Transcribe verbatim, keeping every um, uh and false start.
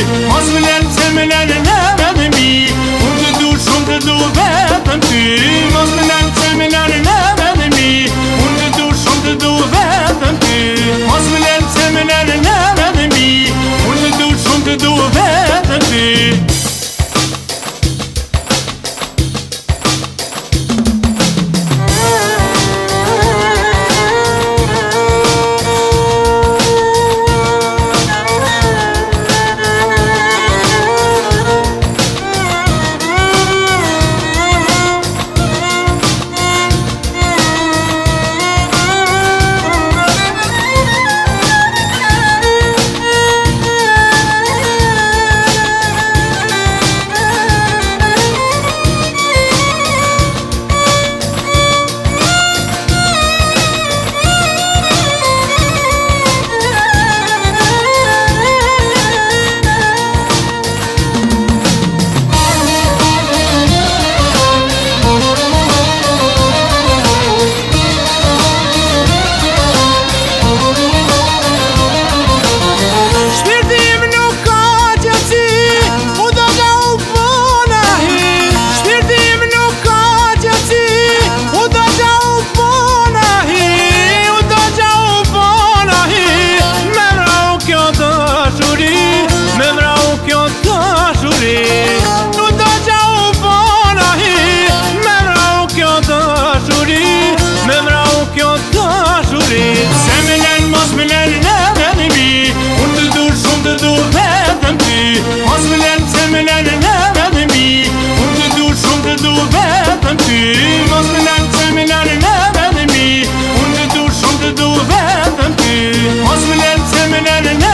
mos më lën se më lën në vetëm mi. Unë të du shumë të du vetëm ty. Mos më lën se më lën në vetëm mi. Unë të du shumë të du vetëm ty. Mos më lën se më lën në vetëm mi. Unë të du shumë të du vetëm ty. Se më lën, mos më lën në vetëm mi. Unë të du shumë të du vetëm ty. Mos më lën se më lën në vetëm mi. Unë të du shumë të du vetëm ty. Mos më lën se më lën në vetëm mi. Unë të du shumë të du vetëm ty. Mos më lën se më lën në